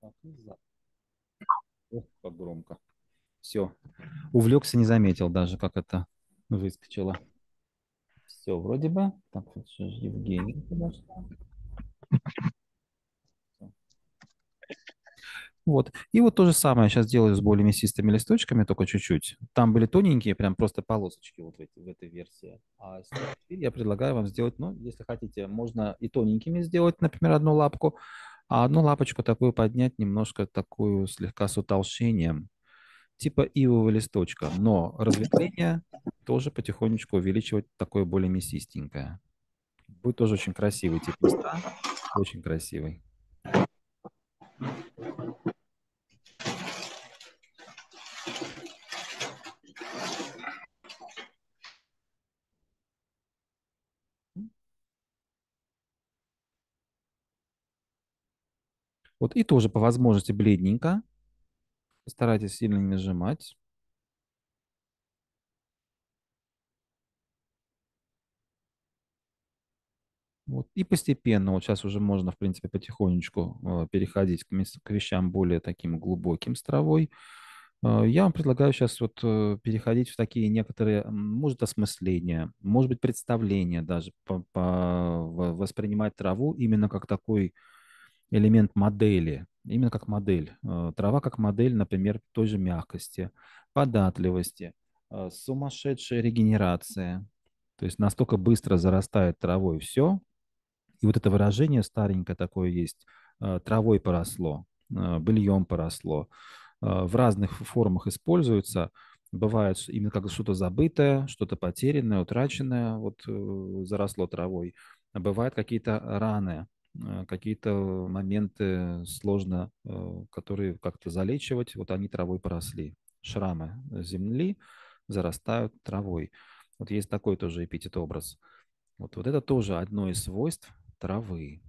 Так, ох, как громко. Все. Увлекся, не заметил даже, как это выскочило. Все, вроде бы. Так, вот что же Евгений подошла. Всё. Вот. И вот то же самое сейчас делаю с более мясистыми листочками, только чуть-чуть. Там были тоненькие, прям просто полосочки вот в этой версии. А теперь я предлагаю вам сделать, ну, если хотите, можно и тоненькими сделать, например, одну лапку, а одну лапочку такую поднять, немножко такую слегка с утолщением, типа ивового листочка, но разветвление тоже потихонечку увеличивать, такое более мясистенькое. Будет тоже очень красивый тип листа, очень красивый. Вот и тоже по возможности бледненько, старайтесь сильно не нажимать. Вот. И постепенно, вот сейчас уже можно, в принципе, потихонечку переходить к вещам более таким глубоким с травой. Я вам предлагаю сейчас вот переходить в такие некоторые, может, осмысления, может быть, представления даже, воспринимать траву именно как такой элемент модели, именно как модель. Трава как модель, например, той же мягкости, податливости, сумасшедшая регенерация. То есть настолько быстро зарастает травой все, и вот это выражение старенькое такое есть, травой поросло, быльем поросло, в разных формах используется. Бывает именно как что-то забытое, что-то потерянное, утраченное, вот заросло травой. А бывают какие-то раны, какие-то моменты сложно, которые как-то залечивать, вот они травой поросли. Шрамы земли зарастают травой. Вот есть такой тоже эпитет образ. Вот это тоже одно из свойств травы.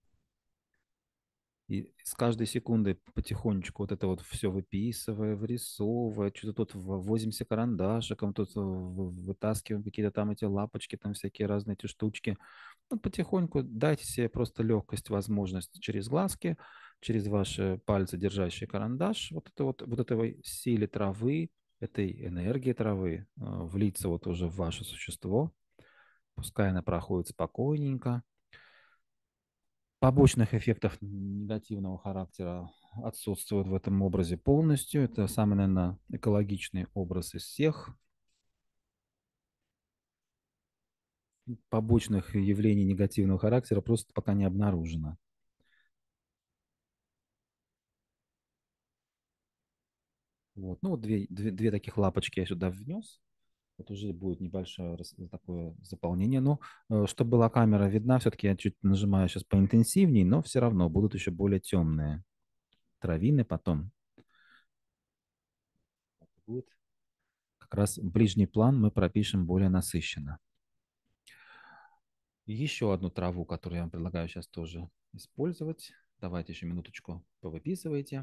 И с каждой секундой потихонечку вот это вот все выписывая, вырисовывая, что-то тут возимся карандашиком, тут вытаскиваем какие-то там эти лапочки, там всякие разные эти штучки. Вот потихоньку дайте себе просто легкость, возможность через глазки, через ваши пальцы, держащие карандаш, вот этой силе травы, этой энергии травы влиться вот уже в ваше существо. Пускай она проходит спокойненько. Побочных эффектов негативного характера отсутствует в этом образе полностью. Это самый, наверное, экологичный образ из всех. Побочных явлений негативного характера просто пока не обнаружено. Вот. Ну, вот две таких лапочки я сюда внес. Вот уже будет небольшое такое заполнение. Но чтобы была камера видна, все-таки я чуть нажимаю сейчас поинтенсивнее, но все равно будут еще более темные травины потом. Будет как раз ближний план мы пропишем более насыщенно. Еще одну траву, которую я вам предлагаю сейчас тоже использовать. Давайте еще минуточку повыписывайте.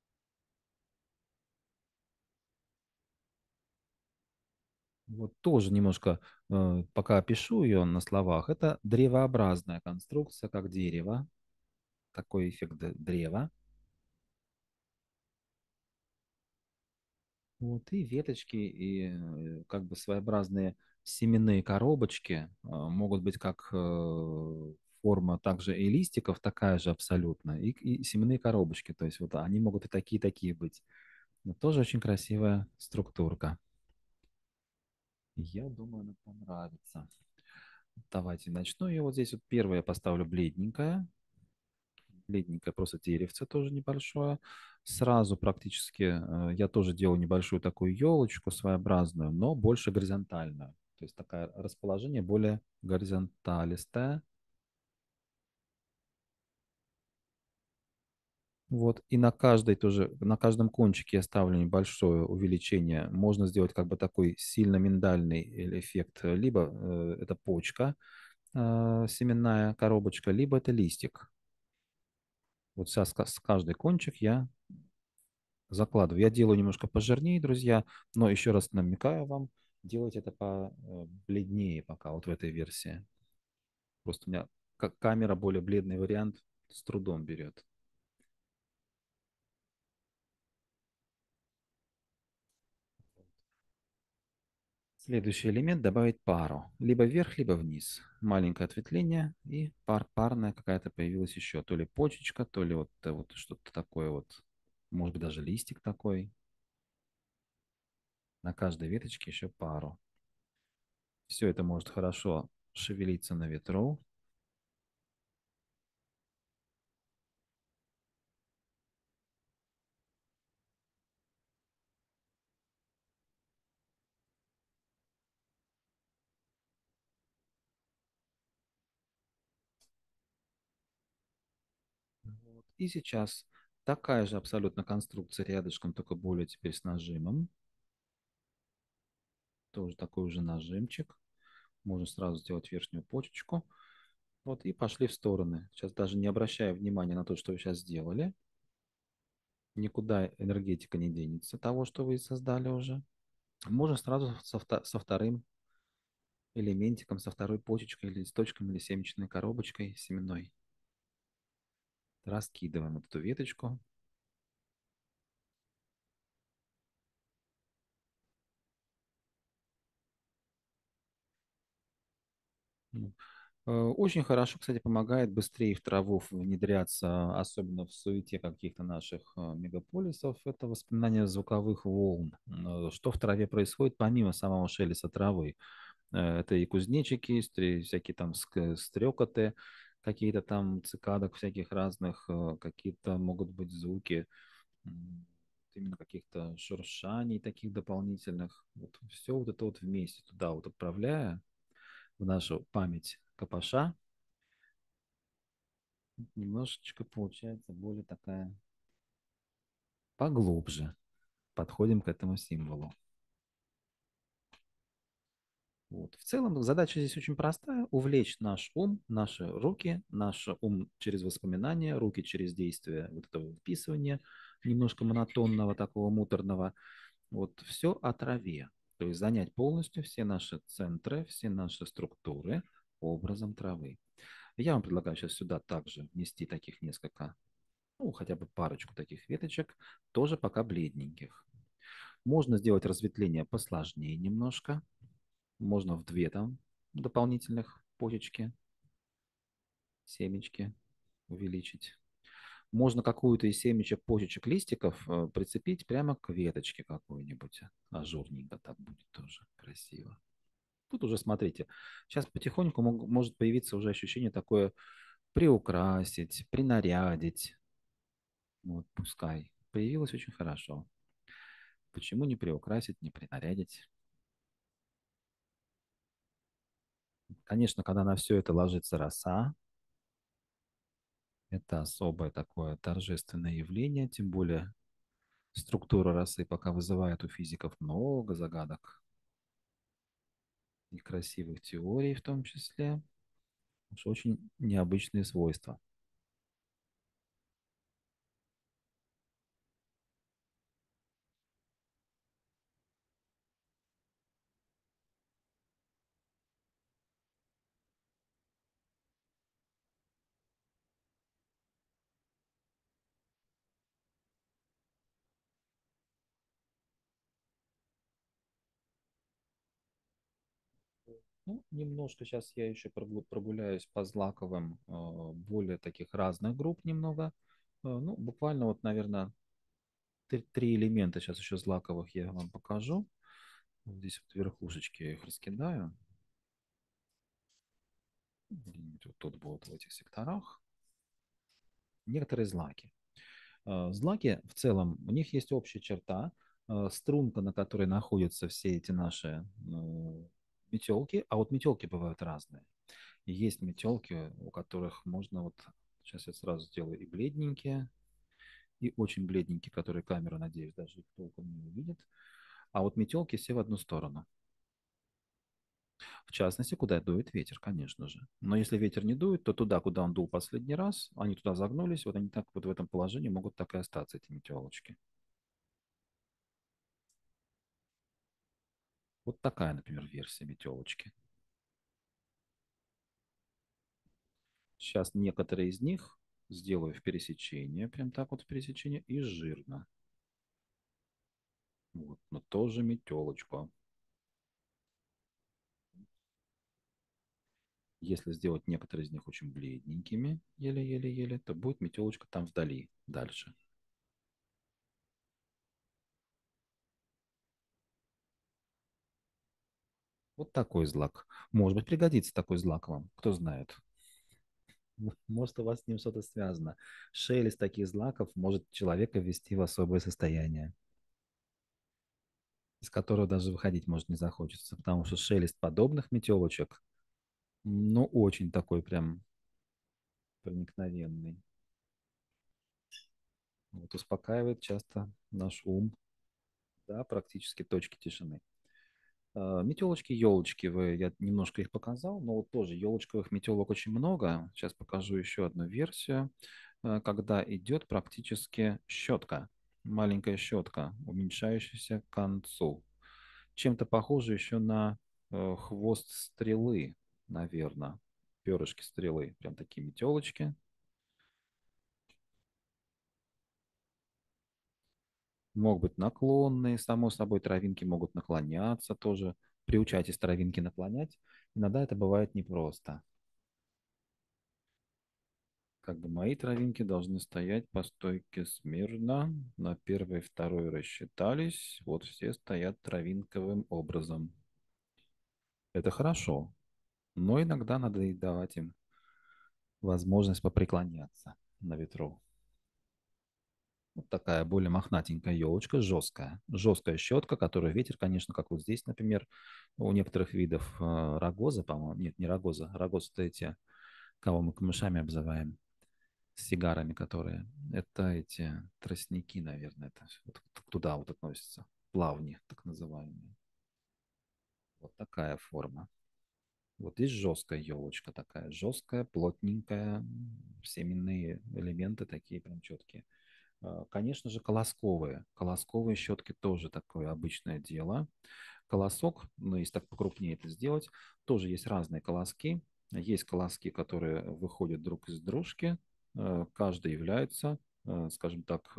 Вот тоже немножко, пока пишу ее на словах, это древообразная конструкция, как дерево. Такой эффект древа. Вот, и веточки, и как бы своеобразные семенные коробочки могут быть как форма также и листиков, такая же абсолютно, и семенные коробочки. То есть вот они могут и такие быть. Но тоже очень красивая структурка. Я думаю, она понравится. Давайте начну. И вот здесь вот первое я поставлю бледненькое. Бледненькое просто деревце тоже небольшое. Сразу практически я тоже делаю небольшую такую елочку своеобразную, но больше горизонтальную. То есть такое расположение более горизонталистое. Вот, и на каждой тоже, на каждом кончике я ставлю небольшое увеличение. Можно сделать как бы такой сильно миндальный эффект. Либо это почка, семенная коробочка, либо это листик. Вот сейчас с каждый кончик я закладываю. Я делаю немножко пожирнее, друзья, но еще раз намекаю вам, делайте это по бледнее пока, вот в этой версии. Просто у меня как камера более бледный вариант с трудом берет. Следующий элемент — добавить пару. Либо вверх, либо вниз. Маленькое ответвление и парная какая-то появилась еще. То ли почечка, то ли вот что-то такое вот. Может быть, даже листик такой. На каждой веточке еще пару. Все это может хорошо шевелиться на ветру. Вот. И сейчас такая же абсолютно конструкция рядышком, только более теперь с нажимом. Тоже такой уже нажимчик. Можно сразу сделать верхнюю почечку. Вот и пошли в стороны. Сейчас даже не обращая внимания на то, что вы сейчас сделали. Никуда энергетика не денется того, что вы создали уже. Можно сразу со вторым элементиком, со второй почечкой или листочком, или семечной коробочкой семенной. Раскидываем вот эту веточку. Ну, очень хорошо, кстати, помогает быстрее в траву внедряться, особенно в суете каких-то наших мегаполисов. Это воспоминание звуковых волн. Что в траве происходит помимо самого шелеста травы? Это и кузнечики, всякие там стрекоты, какие-то там цикадок всяких разных, какие-то могут быть звуки именно каких-то шуршаний таких дополнительных. Вот все вот это вот вместе туда вот отправляя в нашу память Капаша, немножечко получается более такая поглубже. Подходим к этому символу. Вот. В целом задача здесь очень простая — увлечь наш ум, наши руки, наш ум через воспоминания, руки через действие вот этого вписывания, немножко монотонного, такого муторного. Вот все о траве. То есть занять полностью все наши центры, все наши структуры образом травы. Я вам предлагаю сейчас сюда также внести таких несколько, ну, хотя бы парочку таких веточек, тоже пока бледненьких. Можно сделать разветвление посложнее немножко. Можно в две там дополнительных почечки, семечки увеличить. Можно какую-то из семечек, почечек, листиков прицепить прямо к веточке какой-нибудь. Ажурненько так будет тоже красиво. Тут уже смотрите, сейчас потихоньку может появиться уже ощущение такое приукрасить, принарядить. Вот, пускай. Появилось очень хорошо. Почему не приукрасить, не принарядить? Конечно, когда на все это ложится роса, это особое такое торжественное явление, тем более структура росы пока вызывает у физиков много загадок и красивых теорий в том числе. Уж очень необычные свойства. Ну, немножко сейчас я еще прогуляюсь по злаковым, более таких разных групп немного. Ну, буквально вот, наверное, три элемента сейчас еще злаковых я вам покажу. Вот здесь вот верхушечки я их раскидаю. Где-нибудь вот тут будут в этих секторах. Некоторые злаки. Злаки в целом, у них есть общая черта, струнка, на которой находятся все эти наши метелки, а вот метелки бывают разные. И есть метелки, у которых можно вот, сейчас я сразу сделаю и бледненькие, и очень бледненькие, которые камера, надеюсь, даже их толком не увидит. А вот метелки все в одну сторону. В частности, куда дует ветер, конечно же. Но если ветер не дует, то туда, куда он дул последний раз, они туда загнулись, вот они так вот в этом положении могут так и остаться, эти метелочки. Вот такая, например, версия метелочки. Сейчас некоторые из них сделаю в пересечение, прям так вот в пересечение, и жирно. Вот, но тоже метелочка. Если сделать некоторые из них очень бледненькими, еле-еле-еле, то будет метелочка там вдали, дальше. Вот такой злак. Может быть, пригодится такой злак вам, кто знает. Может, у вас с ним что-то связано. Шелест таких злаков может человека ввести в особое состояние, из которого даже выходить может не захочется, потому что шелест подобных метелочек, ну, очень такой прям проникновенный. Вот успокаивает часто наш ум, да, практически точки тишины. Метелочки, елочки, я немножко их показал, но вот тоже елочковых метелок очень много. Сейчас покажу еще одну версию, когда идет практически щетка, маленькая щетка, уменьшающаяся к концу. Чем-то похоже еще на хвост стрелы, наверное, перышки стрелы, прям такие метелочки. Могут быть наклонные, само собой, травинки могут наклоняться тоже. Приучайтесь травинки наклонять. Иногда это бывает непросто. Как бы мои травинки должны стоять по стойке смирно. На первой и второй рассчитались. Вот все стоят травинковым образом. Это хорошо, но иногда надо и давать им возможность попреклоняться на ветру. Вот такая более мохнатенькая елочка, жесткая. Жесткая щетка, которую ветер, конечно, как вот здесь, например, у некоторых видов рогоза, по-моему, нет, не рогоза, рогоза это эти, кого мы камышами обзываем, с сигарами, которые, это эти тростники, наверное, это вот туда вот относятся, плавни, так называемые. Вот такая форма. Вот здесь жесткая елочка такая, жесткая, плотненькая, семенные элементы такие прям четкие. Конечно же, колосковые. Колосковые щетки тоже такое обычное дело. Колосок, ну, если так покрупнее это сделать, тоже есть разные колоски. Есть колоски, которые выходят друг из дружки. Каждый является, скажем так,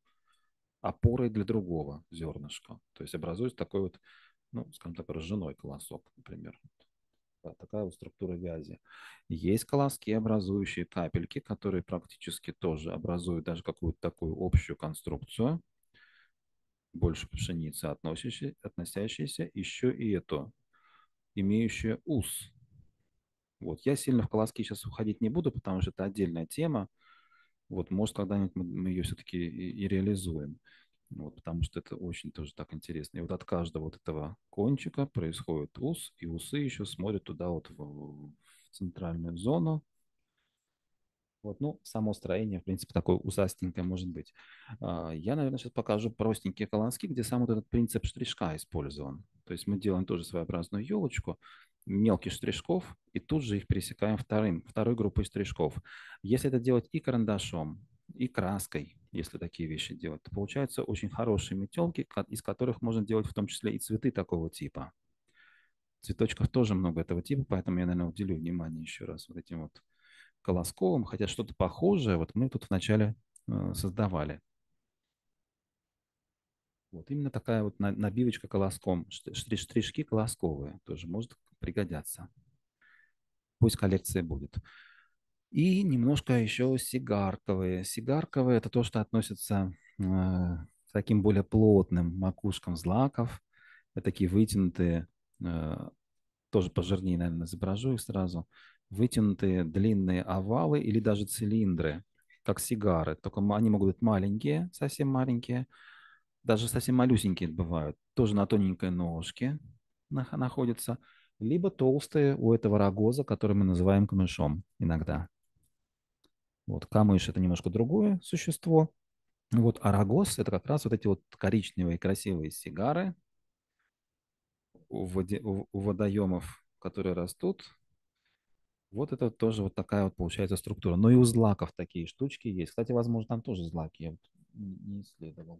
опорой для другого зернышка. То есть образуется такой вот, ну, скажем так, ржаной колосок, например. Да, такая вот структура вязи. Есть колоски, образующие капельки, которые практически тоже образуют даже какую-то такую общую конструкцию, больше пшеницы относящиеся, еще и это, имеющие ус. Вот. Я сильно в колоски сейчас уходить не буду, потому что это отдельная тема. Вот, может, когда-нибудь мы ее все-таки и реализуем. Вот, потому что это очень тоже так интересно. И вот от каждого вот этого кончика происходит ус, и усы еще смотрят туда вот в центральную зону. Вот, ну, само строение, в принципе, такое усастенькое может быть. Я, наверное, сейчас покажу простенькие колонски, где сам вот этот принцип штришка использован. То есть мы делаем тоже своеобразную елочку, мелких штришков, и тут же их пересекаем второй группой штришков. Если это делать и карандашом, и краской, если такие вещи делать, то получаются очень хорошие метелки, из которых можно делать в том числе и цветы такого типа. Цветочков тоже много этого типа, поэтому я, наверное, уделю внимание еще раз вот этим вот колосковым, хотя что-то похожее вот мы тут вначале создавали. Вот именно такая вот набивочка колоском, штришки колосковые тоже может пригодятся. Пусть коллекция будет. И немножко еще сигарковые. Сигарковые это то, что относится к таким более плотным макушкам злаков. Это такие вытянутые, тоже пожирнее, наверное, изображу их сразу. Вытянутые длинные овалы или даже цилиндры, как сигары. Только они могут быть маленькие, совсем маленькие, даже совсем малюсенькие бывают. Тоже на тоненькой ножке находятся. Либо толстые у этого рогоза, который мы называем камышом иногда. Вот камыш– это немножко другое существо. Вот арагос– это как раз вот эти вот коричневые красивые сигары у водоемов, которые растут. Вот это тоже вот такая вот получается структура. Но и у злаков такие штучки есть. Кстати, возможно, там тоже злаки. Я вот не исследовал.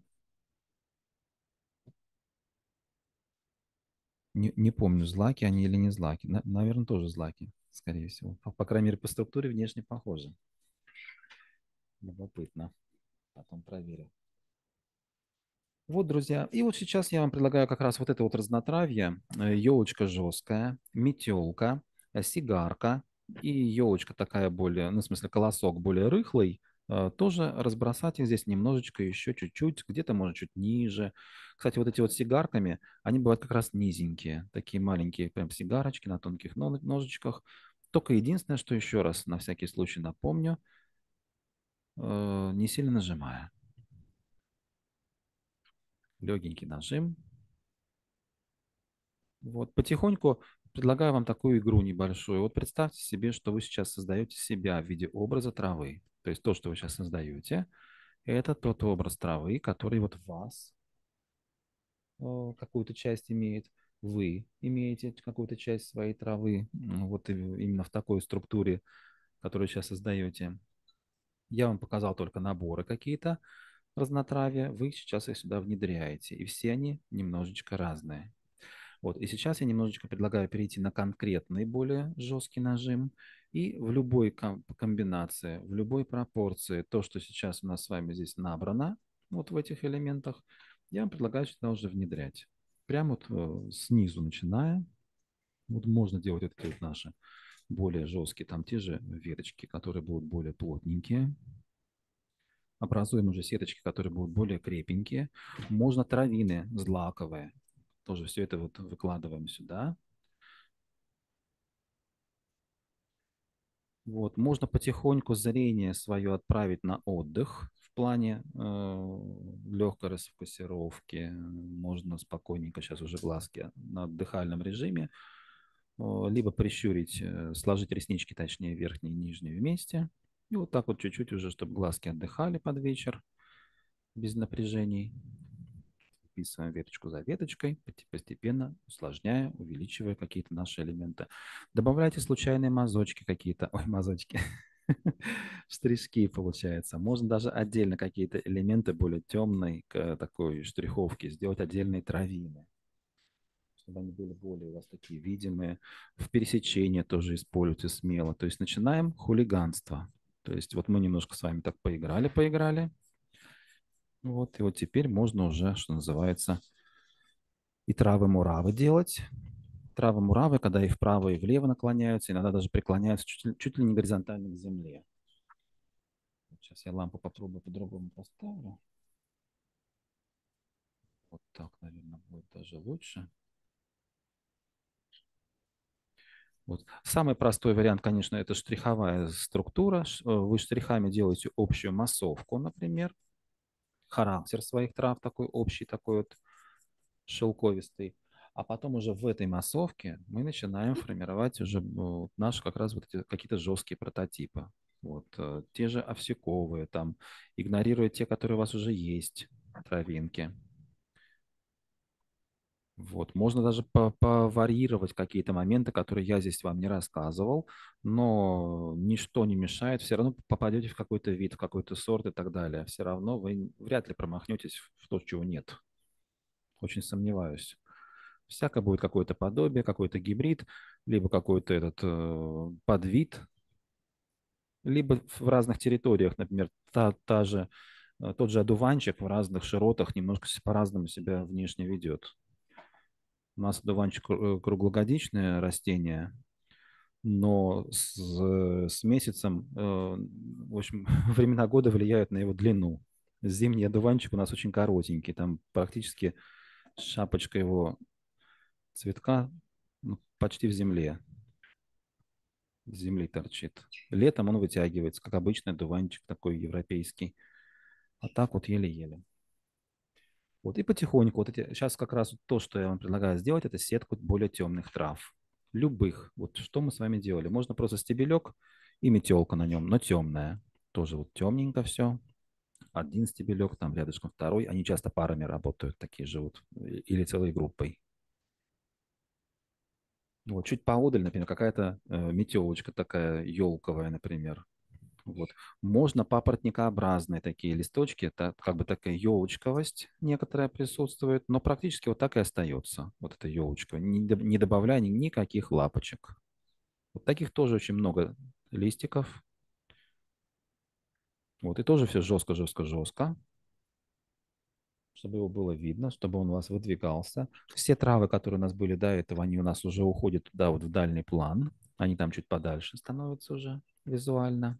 Не помню, злаки они или не злаки. Наверное, тоже злаки, скорее всего. По крайней мере, по структуре внешне похожи. Любопытно. Потом проверю. Вот, друзья, и вот сейчас я вам предлагаю как раз вот это вот разнотравье, елочка жесткая, метелка. сигарка и елочка такая более, ну, в смысле, колосок более рыхлый, тоже разбросать их здесь немножечко, еще чуть-чуть, где-то, может, чуть ниже. Кстати, вот эти вот сигарками, они бывают как раз низенькие, такие маленькие прям сигарочки на тонких ножичках. Только единственное, что еще раз на всякий случай напомню, не сильно нажимая. Легенький нажим. Вот, потихоньку предлагаю вам такую игру небольшую. Вот представьте себе, что вы сейчас создаете себя в виде образа травы. То есть то, что вы сейчас создаете, это тот образ травы, который вот в вас какую-то часть имеет. Вы имеете какую-то часть своей травы, вот именно в такой структуре, которую сейчас создаете. Я вам показал только наборы какие-то разнотравья, вы сейчас их сюда внедряете, и все они немножечко разные. Вот. И сейчас я немножечко предлагаю перейти на конкретный, более жесткий нажим. И в любой комбинации, в любой пропорции, то, что сейчас у нас с вами здесь набрано, вот в этих элементах, я вам предлагаю сюда уже внедрять. Прямо вот снизу начиная. Вот можно делать вот эти вот наши более жесткие, там те же веточки, которые будут более плотненькие. Образуем уже сеточки, которые будут более крепенькие. Можно травины злаковые. Тоже все это вот выкладываем сюда. Вот, можно потихоньку зрение свое отправить на отдых в плане легкой расфокусировки. Можно спокойненько сейчас уже глазки на отдыхальном режиме. Либо прищурить, сложить реснички, точнее, верхние и нижние вместе. И вот так вот чуть-чуть уже, чтобы глазки отдыхали под вечер без напряжений. Вписываем веточку за веточкой, постепенно усложняя, увеличивая какие-то наши элементы. Добавляйте случайные мазочки какие-то. Ой, мазочки. Штришки, получается. Можно даже отдельно какие-то элементы более темной такой штриховки сделать отдельные травины, чтобы они были более у вас такие видимые. В пересечении тоже используйте смело. То есть начинаем хулиганство. То есть вот мы немножко с вами так поиграли. Вот, и вот теперь можно уже, что называется, и травы-муравы делать. Травы-муравы, когда и вправо, и влево наклоняются, иногда даже преклоняются чуть ли не горизонтально к земле. Сейчас я лампу попробую по-другому поставлю. Вот так, наверное, будет даже лучше. Вот. Самый простой вариант, конечно, это штриховая структура. Вы штрихами делаете общую массовку, например. Характер своих трав такой общий, такой вот шелковистый. А потом уже в этой массовке мы начинаем формировать уже вот наши как раз вот эти какие-то жесткие прототипы. Вот те же овсяковые, там, игнорируя те, которые у вас уже есть, травинки. Вот. Можно даже поварьировать какие-то моменты, которые я здесь вам не рассказывал, но ничто не мешает, все равно попадете в какой-то вид, в какой-то сорт и так далее. Все равно вы вряд ли промахнетесь в то, чего нет. Очень сомневаюсь. Всяко будет какое-то подобие, какой-то гибрид, либо какой-то этот подвид, либо в разных территориях, например, тот же одуванчик в разных широтах немножко по-разному себя внешне ведет. У нас одуванчик круглогодичное растение, но с месяцем, в общем, времена года влияют на его длину. Зимний одуванчик у нас очень коротенький, там практически шапочка его цветка ну, почти в земле, с земли торчит. Летом он вытягивается, как обычный одуванчик такой европейский. А так вот еле-еле. Вот и потихоньку, вот эти, сейчас как раз то, что я вам предлагаю сделать, это сетку более темных трав. Любых. Вот что мы с вами делали. Можно просто стебелек и метелка на нем, но темная. Тоже вот темненько все. Один стебелек, там рядышком второй. Они часто парами работают, такие же вот. Или целой группой. Вот, чуть поодаль, например, какая-то метелочка такая елковая, например. Вот. Можно папоротникообразные такие листочки, это как бы такая елочковость некоторая присутствует, но практически вот так и остается, вот эта елочка, не добавляя никаких лапочек. Вот таких тоже очень много листиков. Вот, и тоже все жестко, жестко, жестко, чтобы его было видно, чтобы он у вас выдвигался. Все травы, которые у нас были до этого, они у нас уже уходят туда вот в дальний план. Они там чуть подальше становятся уже визуально.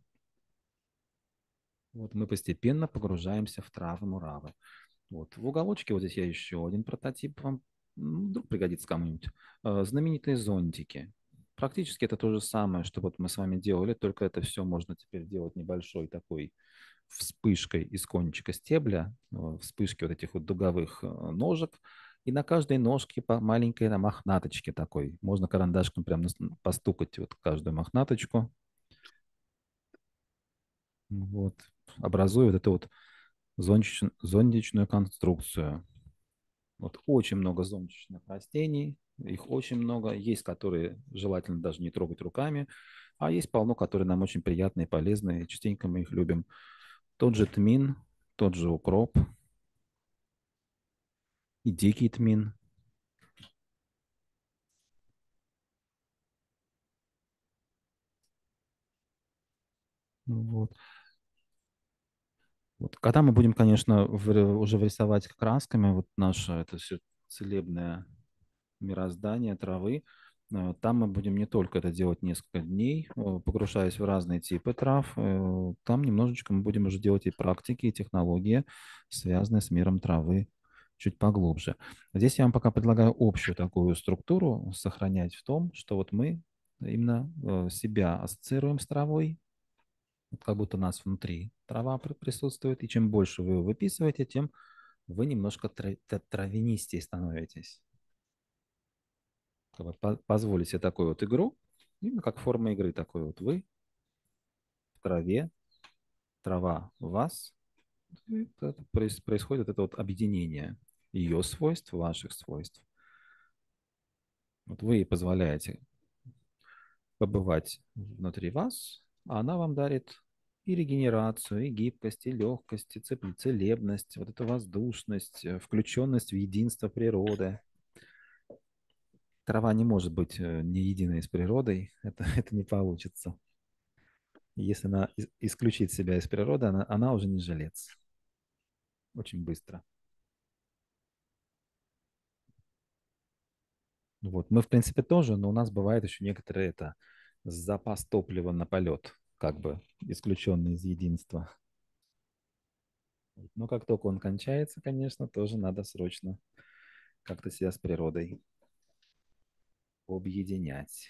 Вот мы постепенно погружаемся в травы муравы. Вот. В уголочке вот здесь я еще один прототип вам вдруг пригодится кому-нибудь. Знаменитые зонтики. Практически это то же самое, что вот мы с вами делали, только это все можно теперь делать небольшой такой вспышкой из кончика стебля, вспышки вот этих вот дуговых ножек, и на каждой ножке по маленькой на мохнаточке такой. Можно карандашком прям постукать вот каждую мохнаточку, вот, образуя вот эту вот зонтичную конструкцию. Вот очень много зонтичных растений, их очень много. Есть, которые желательно даже не трогать руками, а есть полно, которые нам очень приятные и полезные. Частенько мы их любим. Тот же тмин, тот же укроп и дикий тмин. Вот. Вот. Когда мы будем, конечно, уже рисовать красками вот наше это все целебное мироздание травы, там мы будем не только это делать несколько дней, погружаясь в разные типы трав, там немножечко мы будем уже делать и практики, и технологии, связанные с миром травы чуть поглубже. Здесь я вам пока предлагаю общую такую структуру сохранять в том, что вот мы именно себя ассоциируем с травой, вот как будто у нас внутри трава присутствует, и чем больше вы выписываете, тем вы немножко травянистее становитесь. Как бы позволить себе такую вот игру, именно как форма игры такой вот. Вы в траве, трава в вас, и это происходит это вот объединение ее свойств, ваших свойств. Вот вы ей позволяете побывать внутри вас, а она вам дарит и регенерацию, и гибкость, и легкость, и целебность, вот эту воздушность, включенность в единство природы. Трава не может быть не единой с природой, это не получится. Если она исключит себя из природы, она уже не жилец. Очень быстро. Вот. Мы, в принципе, тоже, но у нас бывает еще некоторые это запас топлива на полет, как бы исключенный из единства. Но как только он кончается, конечно, тоже надо срочно как-то себя с природой объединять.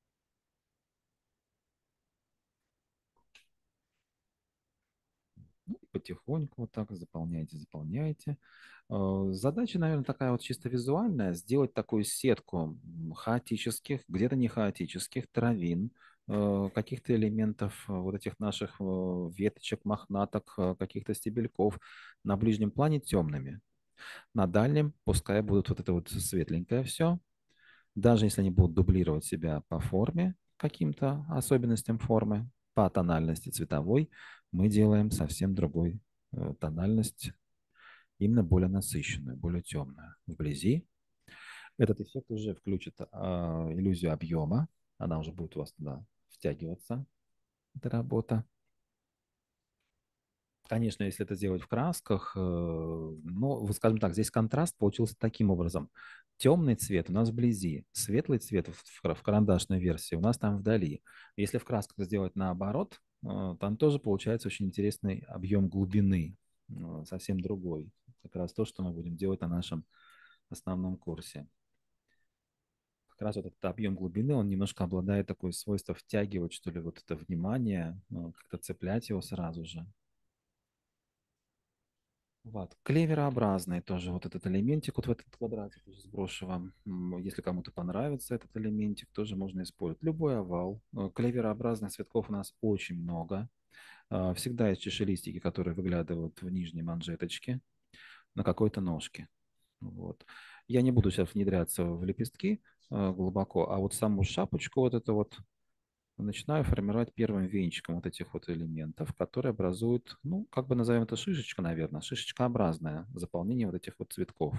Ну, потихоньку вот так заполняйте, заполняйте. Задача, наверное, такая вот чисто визуальная, сделать такую сетку хаотических, где-то не хаотических травин, каких-то элементов вот этих наших веточек, мохнаток, каких-то стебельков на ближнем плане темными. На дальнем пускай будут вот это вот светленькое все, даже если они будут дублировать себя по форме, каким-то особенностям формы, по тональности цветовой, мы делаем совсем другой тональность, именно более насыщенную, более темную. Вблизи этот эффект уже включит иллюзию объема, она уже будет у вас туда втягиваться, эта работа. Конечно, если это сделать в красках, но, вот скажем так, здесь контраст получился таким образом. Темный цвет у нас вблизи, светлый цвет в карандашной версии у нас там вдали. Если в красках сделать наоборот, там тоже получается очень интересный объем глубины, совсем другой. Как раз то, что мы будем делать на нашем основном курсе. Как раз вот этот объем глубины, он немножко обладает такое свойство втягивать, что ли, вот это внимание, как-то цеплять его сразу же. Вот. Клеверообразный тоже вот этот элементик, вот в этот квадратик уже сброшу вам. Если кому-то понравится этот элементик, тоже можно использовать. Любой овал. Клеверообразных цветков у нас очень много. Всегда есть чашелистики, которые выглядывают в нижней манжеточке на какой-то ножке. Вот. Я не буду сейчас внедряться в лепестки глубоко, а вот саму шапочку вот это вот начинаю формировать первым венчиком вот этих вот элементов, которые образуют, ну, как бы назовем это шишечка, наверное, шишечкообразное заполнение вот этих вот цветков.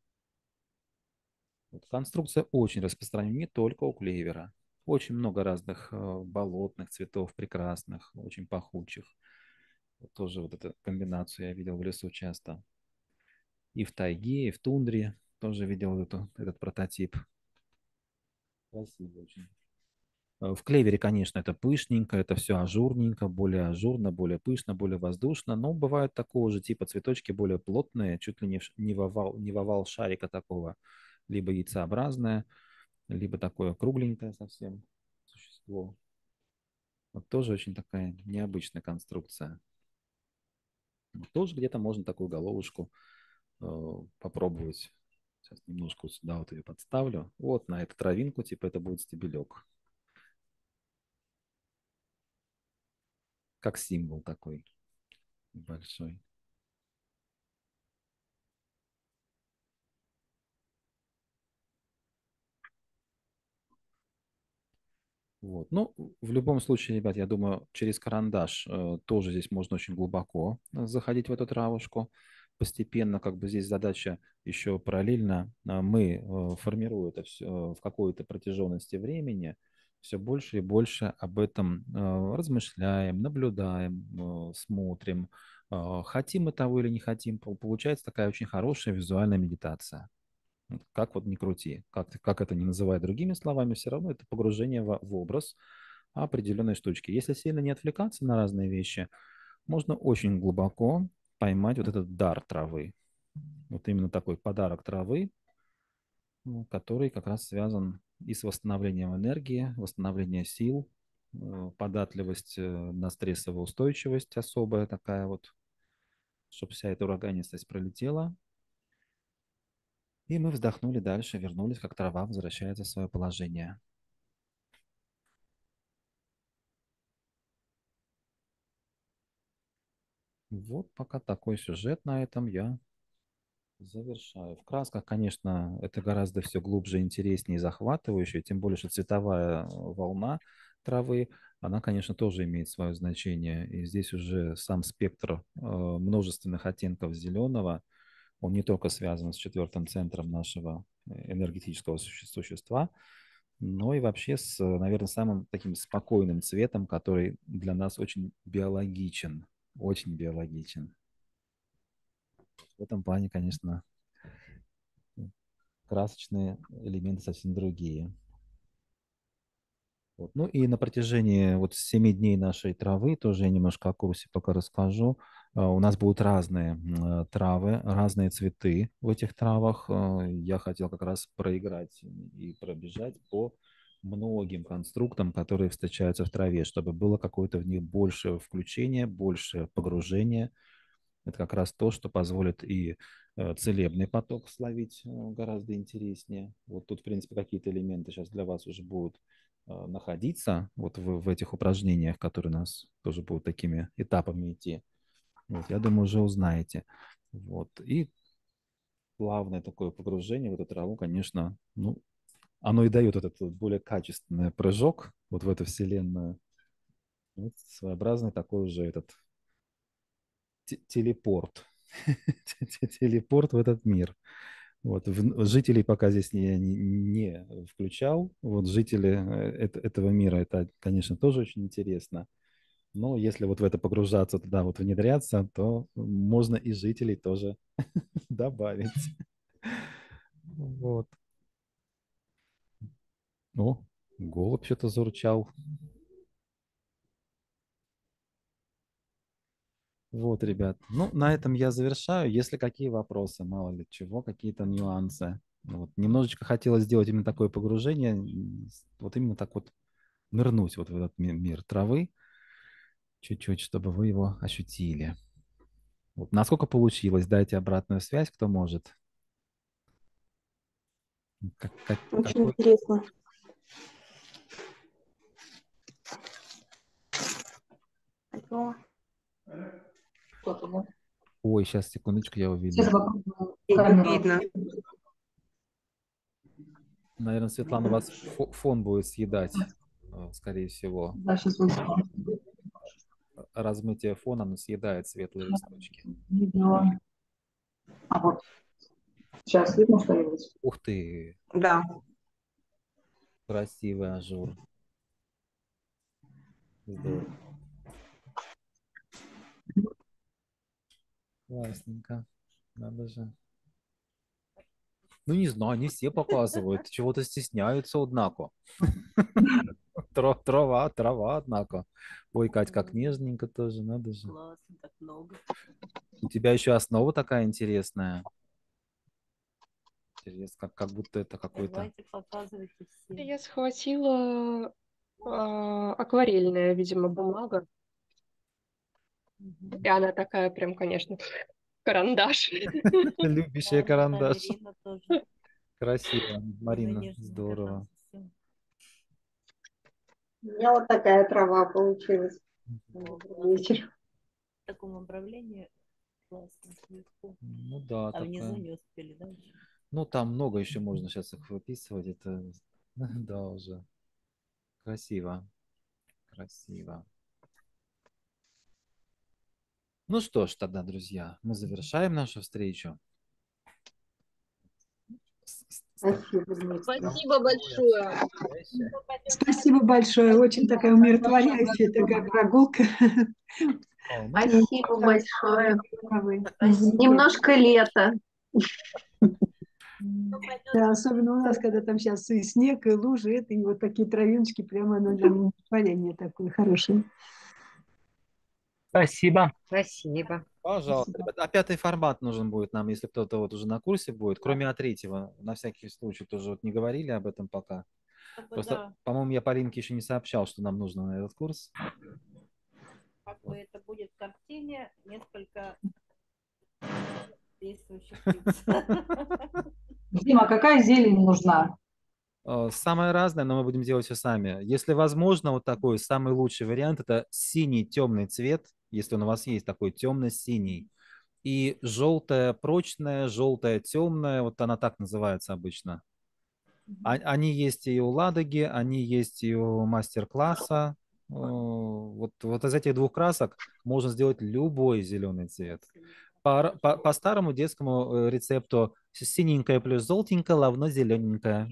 Вот конструкция очень распространена не только у клевера. Очень много разных болотных цветов, прекрасных, очень пахучих. Вот тоже вот эту комбинацию я видел в лесу часто. И в тайге, и в тундре тоже видел этот прототип. Красивый очень. В клевере, конечно, это пышненько, это все ажурненько, более ажурно, более пышно, более воздушно, но бывают такого же типа цветочки более плотные, чуть ли не в овал шарика такого, либо яйцеобразное, либо такое кругленькое совсем существо. Вот тоже очень такая необычная конструкция. Тоже где-то можно такую головушку попробовать. Сейчас немножко вот сюда вот ее подставлю. Вот на эту травинку, типа это будет стебелек. Как символ такой большой. Вот. Ну, в любом случае, ребят, я думаю, через карандаш тоже здесь можно очень глубоко заходить в эту травушку. Постепенно, как бы здесь задача еще параллельно, мы, формируя это все в какой-то протяженности времени, все больше и больше об этом размышляем, наблюдаем, смотрим. Хотим мы того или не хотим, получается такая очень хорошая визуальная медитация. Как вот ни крути, как это не называй другими словами, все равно это погружение в образ определенной штучки. Если сильно не отвлекаться на разные вещи, можно очень глубоко поймать вот этот дар травы. Вот именно такой подарок травы, который как раз связан и с восстановлением энергии, восстановлением сил, податливость на стрессовую устойчивость особая такая вот, чтобы вся эта ураганистость пролетела. И мы вздохнули дальше, вернулись, как трава возвращается в свое положение. Вот пока такой сюжет на этом я завершаю. В красках, конечно, это гораздо все глубже, интереснее и захватывающе, тем более, что цветовая волна травы, она, конечно, тоже имеет свое значение. И здесь уже сам спектр множественных оттенков зеленого, он не только связан с четвертым центром нашего энергетического существа, но и вообще с, наверное, самым таким спокойным цветом, который для нас очень биологичен, очень биологичен. В этом плане, конечно, красочные элементы совсем другие. Вот. Ну и на протяжении вот 7 дней нашей травы, тоже я немножко о курсе пока расскажу, у нас будут разные травы, разные цветы в этих травах. Я хотел как раз проиграть и пробежать по многим конструктам, которые встречаются в траве, чтобы было какое-то в них больше включения, больше погружения. Это как раз то, что позволит и целебный поток словить гораздо интереснее. Вот тут, в принципе, какие-то элементы сейчас для вас уже будут находиться вот в этих упражнениях, которые у нас тоже будут такими этапами идти. Вот, я думаю, уже узнаете. Вот. И плавное такое погружение в эту траву, конечно, ну, оно и дает этот вот более качественный прыжок вот в эту вселенную. Вот своеобразный такой уже этот телепорт. Телепорт в этот мир. Вот, жителей пока здесь не включал. Вот жители этого мира, это, конечно, тоже очень интересно. Но если вот в это погружаться, туда вот внедряться, то можно и жителей тоже добавить. Вот. О, голубь что-то заручал. Вот, ребят. Ну, на этом я завершаю. Если какие вопросы, мало ли чего, какие-то нюансы. Вот. Немножечко хотелось сделать именно такое погружение, вот именно так вот нырнуть вот в этот мир травы, чуть-чуть, чтобы вы его ощутили. Вот. Насколько получилось? Дайте обратную связь, кто может. Очень Какой... интересно. Что? Что-то, да? Ой, сейчас, секундочку, я Сейчас увидел. попробую камеру. Видно. Наверное, Светлана, у вас фон будет съедать, скорее всего. Да, сейчас вот Размытие фона, оно съедает светлые листочки. видео. А вот сейчас видно что-нибудь? Ух ты, Да. красивый ажур. Здорово. Классненько. Надо же. Ну, не знаю, не все показывают. Чего-то стесняются, однако. Трава, трава, однако. Ой, Кать, как нежненько тоже, надо же. Классно, так много. У тебя еще основа такая интересная. Интересно, как будто это какой-то... Давайте показывайте все. Я схватила акварельная, видимо, бумага. И она такая прям, конечно, карандаш. Любящая карандаш. Ирина тоже. Красиво, Марина, Нежно, здорово. всё. У меня вот такая трава получилась. Вечер. В таком обрамлении классно, легко. Ну да, А внизу такая. не успели, да? Еще? Ну, там много еще можно сейчас их выписывать. Это, да, уже красиво. Красиво. Ну что ж тогда, друзья, мы завершаем нашу встречу. Спасибо, Дмитрий. Спасибо большое. Спасибо большое. Очень такая умиротворяющая такая прогулка. Спасибо большое. Спасибо. Немножко лето. Да, особенно у нас, когда там сейчас и снег, и лужи, это, и вот такие травиночки, прямо оно нам умиротворение такое хорошее. Спасибо. Спасибо. Пожалуйста, Спасибо. ребята. А пятый формат нужен будет нам, если кто-то вот уже на курсе будет, кроме А3, на всякий случай тоже вот не говорили об этом пока. Просто, Да, по-моему, я Полинке еще не сообщал, что нам нужно на этот курс. как бы это будет в картине, несколько действующих лиц. Дима, какая зелень нужна? Самое разное, но мы будем делать все сами. Если возможно, вот такой самый лучший вариант – это синий темный цвет, если он у вас есть такой темно-синий, и желтая прочная, желтая темная, вот она так называется обычно. Они есть и у Ладоги, они есть и у мастер-класса. Вот из этих двух красок можно сделать любой зеленый цвет. По старому детскому рецепту синенькое плюс желтенькое равно зелененькое.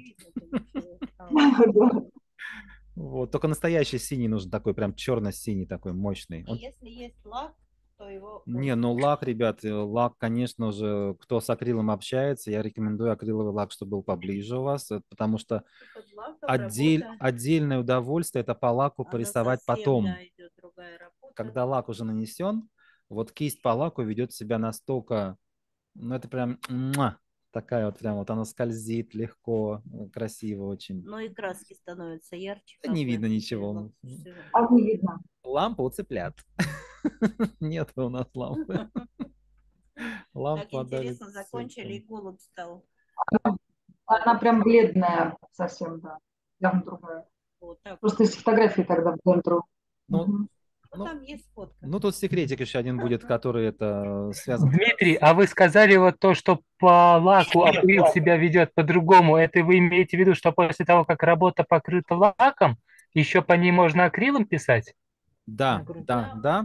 Вот, только настоящий синий нужен такой, прям черно-синий такой, мощный. И если есть лак, то его... Не, ну лак, ребят, лак, конечно же, кто с акрилом общается, я рекомендую акриловый лак, чтобы был поближе у вас, потому что под лаком работа, отдельное удовольствие это по лаку она порисовать совсем, потом. да, идет другая работа. Когда лак уже нанесен, вот кисть по лаку ведет себя настолько, ну это прям такая вот прям вот она скользит легко, красиво очень. Ну и краски становятся ярче. Да как не бы, видно всё, ничего. всё. А не видно. Лампа у цыплят. Нет у нас лампы. Так Лампа интересно, закончили, и голубь стал. Она прям бледная совсем, да. Прям другая. Вот так. Просто из фотографии тогда блин друг. Ну, Мгм. Ну, ну, там есть фотка. ну, тут секретик еще один будет, который это связан. Дмитрий, а вы сказали вот то, что по лаку акрил себя ведет по-другому. Это вы имеете в виду, что после того, как работа покрыта лаком, еще по ней можно акрилом писать? Да, да, да.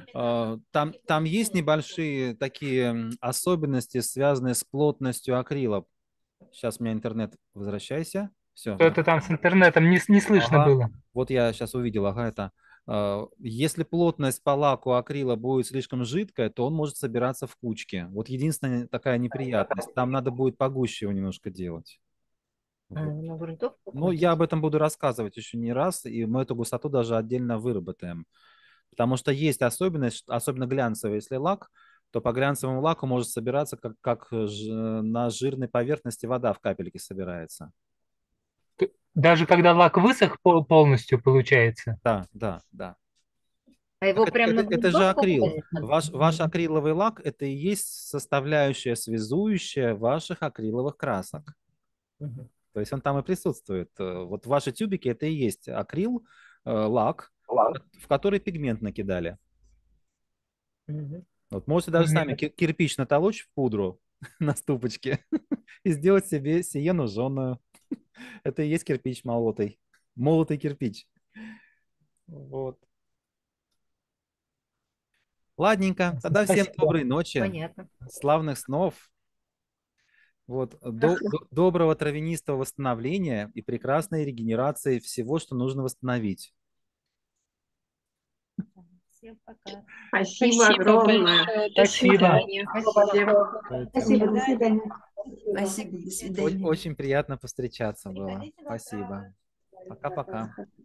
Там есть небольшие такие особенности, связанные с плотностью акрила. Сейчас у меня интернет, возвращайся. Все. Что-то там с интернетом не слышно Ага. было. Вот я сейчас увидел, ага, это. Если плотность по лаку акрила будет слишком жидкая, то он может собираться в кучке. Вот единственная такая неприятность. Там надо будет погуще его немножко делать. Вот. На грунтовку Ну, я об этом буду рассказывать еще не раз, и мы эту густоту даже отдельно выработаем. Потому что есть особенность, особенно глянцевый, если лак, то по глянцевому лаку может собираться, как на жирной поверхности вода в капельке собирается. Даже когда лак высох полностью, получается. Да, да, да. А его Так прям на это же грунтовку акрил. класть? Ваш акриловый лак – это и есть составляющая связующая ваших акриловых красок. То есть он там и присутствует. Вот ваши тюбики – это и есть акрил, лак, в который пигмент накидали. Вот можете даже сами кирпич натолочь в пудру на ступочке и сделать себе сиену жженую. Это и есть кирпич молотый. Молотый кирпич. Вот. Ладненько. Тогда всем Спасибо. доброй ночи. Понятно. Славных снов. Вот. Доброго травянистого восстановления и прекрасной регенерации всего, что нужно восстановить. Всем пока. Спасибо огромное. До Спасибо. свидания. Спасибо, до свидания. Спасибо, до свидания. Очень приятно повстречаться было. Приходите завтра. Спасибо. Пока-пока.